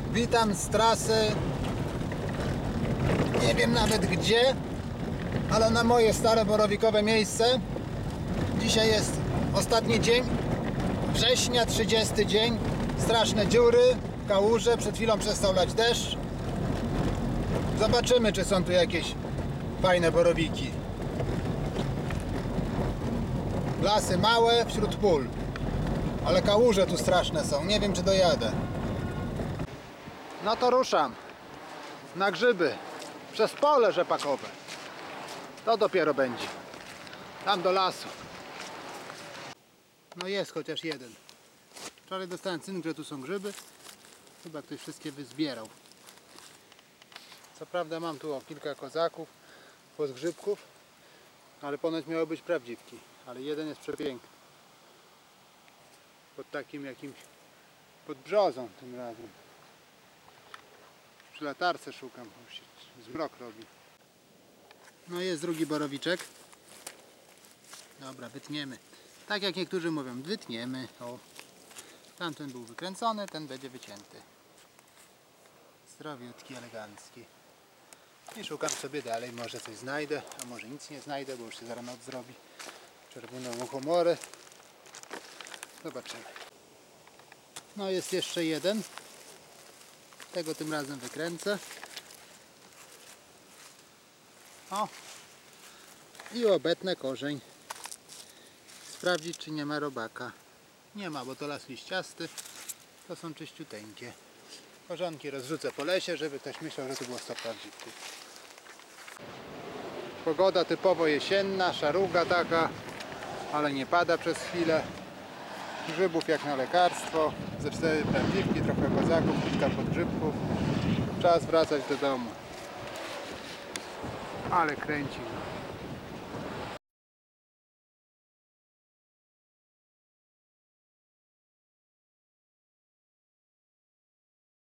Witam z trasy. Nie wiem nawet gdzie, ale na moje stare borowikowe miejsce. Dzisiaj jest ostatni dzień września, 30 dzień. Straszne dziury, kałuże, przed chwilą przestał lać deszcz. Zobaczymy, czy są tu jakieś fajne borowiki. Lasy małe wśród pól, ale kałuże tu straszne są. Nie wiem, czy dojadę. No to ruszam na grzyby przez pole rzepakowe. To dopiero będzie. Tam do lasu. No jest chociaż jeden. Wczoraj dostałem cynk, że tu są grzyby. Chyba ktoś wszystkie wyzbierał. Co prawda mam tu kilka kozaków, podgrzybków, ale ponoć miały być prawdziwki. Ale jeden jest przepiękny. Pod takim jakimś, pod brzozą tym razem. Przy latarce szukam, bo się zmrok robi. No jest drugi borowiczek. Dobra, wytniemy. Tak jak niektórzy mówią, wytniemy. O. Tamten był wykręcony, ten będzie wycięty. Zdrowiutki, elegancki. I szukam sobie dalej, może coś znajdę, a może nic nie znajdę, bo już się zaraz noc zrobi. Czerwoną muchomorę. Zobaczymy. No jest jeszcze jeden. Tego tym razem wykręcę. O! I obetnę korzeń. Sprawdzić, czy nie ma robaka. Nie ma, bo to las liściasty. To są czyściuteńkie. Korzonki rozrzucę po lesie, żeby ktoś myślał, że to było 100 prawdziwków. Pogoda typowo jesienna, szaruga taka, ale nie pada przez chwilę. Grzybów jak na lekarstwo. Ze 4 prawdziwki, trochę kozaków, kilka podgrzybków. Czas wracać do domu. Ale kręci.